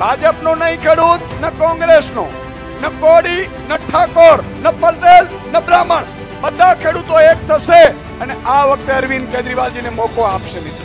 ભાજપનો નહીં ખેડૂત, ન કોંગ્રેસનો, ન કોડી, ન ઠાકોર, ન પટેલ, ન બ્રાહ્મણ, બધા ખેડૂતો એક થશે અને આ વખતે અરવિંદ કેજરીવાલજીને મોકો આપશે મિત્રો।